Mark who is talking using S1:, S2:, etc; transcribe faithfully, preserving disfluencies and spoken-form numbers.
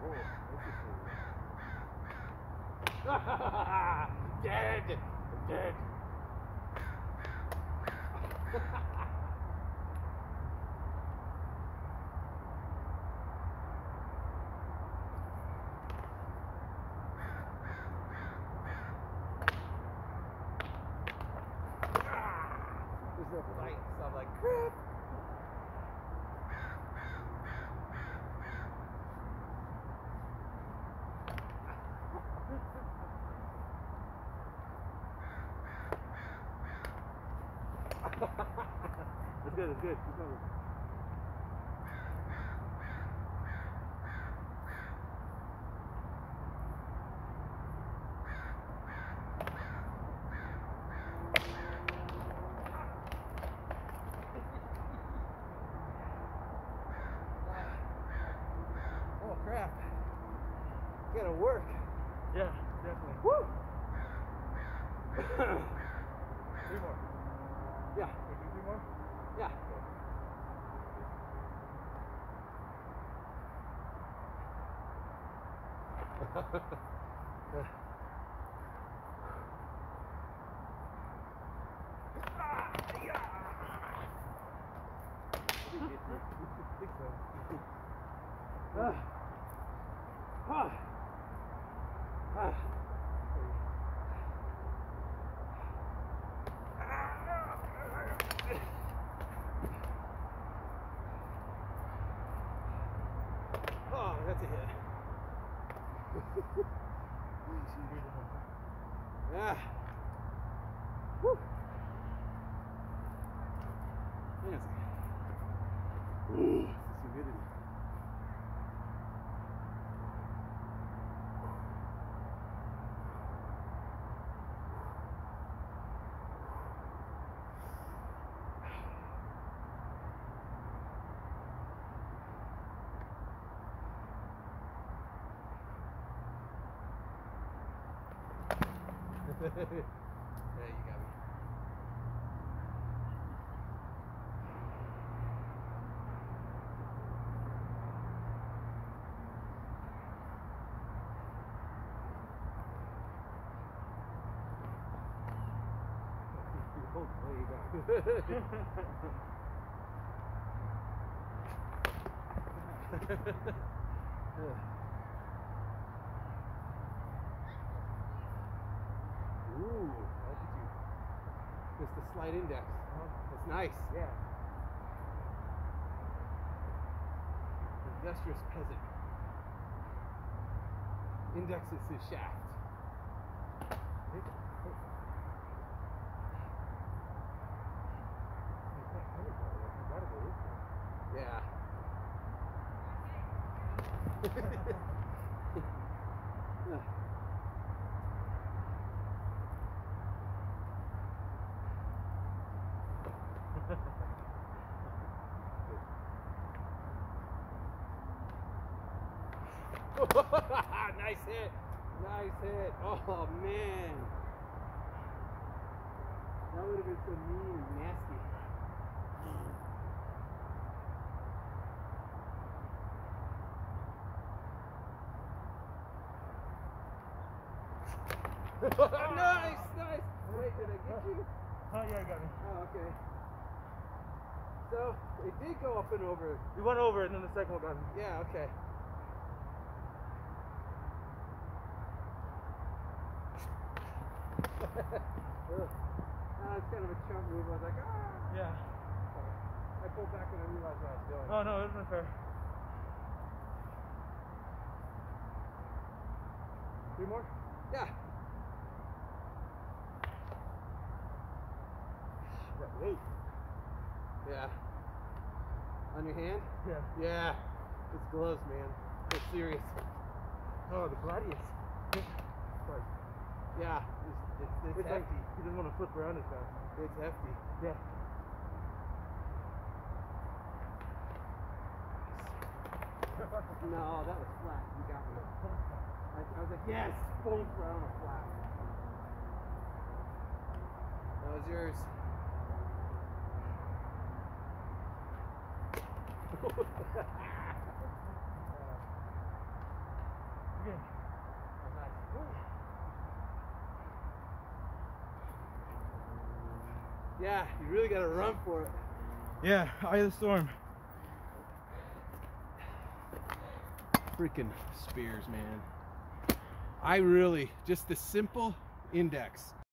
S1: Oh, interesting. Dead! Dead! There's no fight, so I'm like, crap! That's good, that's good. Keep going. Oh crap. Gotta work.
S2: Yeah, definitely.
S1: Woo!
S2: Three more.
S1: Yeah.
S2: Can we do three more?
S1: Yeah. Oh, that's a hit. Yeah. Woo. Hang on a second. Ooh, this humidity. Yeah, you got me. Oh, there you go. Ooh, altitude. Just a slight index. That's nice.
S2: Yeah.
S1: Industrious peasant. Index is his shaft. Yeah. Nice hit. Nice hit. Oh man. That would have been so mean and nasty. Nice, nice. Wait, did I get you?
S2: Oh, yeah, you got me.
S1: Oh, okay. So, it did go up and over.
S2: We went over and then the second one got me.
S1: Yeah, okay. uh, it's kind of a chump move. I was like, ah.
S2: Yeah.
S1: I pulled back when I realized what I was doing.
S2: Oh, no, it wasn't fair.
S1: Three more? Yeah.
S2: Eight.
S1: Yeah. On your hand?
S2: Yeah.
S1: Yeah. It's gloves, man. It's serious.
S2: Oh, the gladius. Sorry.
S1: Yeah. It's, it's, it's,
S2: It's like
S1: hefty.
S2: he doesn't want to flip around as fast.
S1: It's hefty.
S2: Yeah.
S1: No, that was flat. You got me. I, I was like, yes, both right on a flat. That was yours.
S2: Again. Oh, nice. Ooh.
S1: Yeah, you really gotta run for it.
S2: Yeah, eye of the storm.
S1: Freaking spears, man. I really, just the simple index.